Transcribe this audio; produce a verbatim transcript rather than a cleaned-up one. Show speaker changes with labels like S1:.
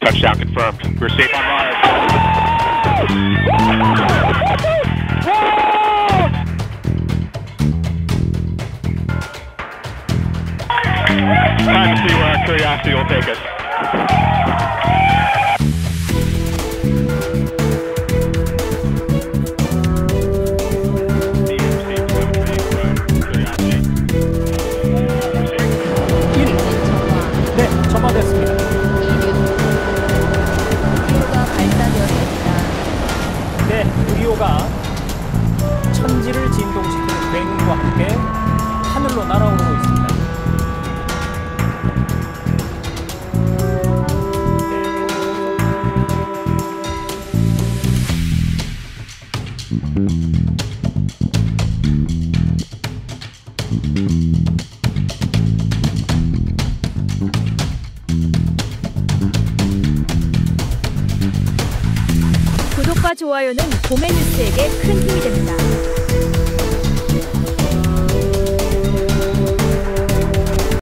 S1: Touchdown confirmed. We're safe on Mars. Time to see where our curiosity will take us.
S2: 네, 점화됐습니다.
S3: 유리호가 발사되었습니다.
S2: 네, 유리호가 천지를 진동시키는 굉음과 함께 하늘로 날아오르고 있습니다.
S3: 구독과 좋아요는 봄의 뉴스에게 큰 힘이 됩니다.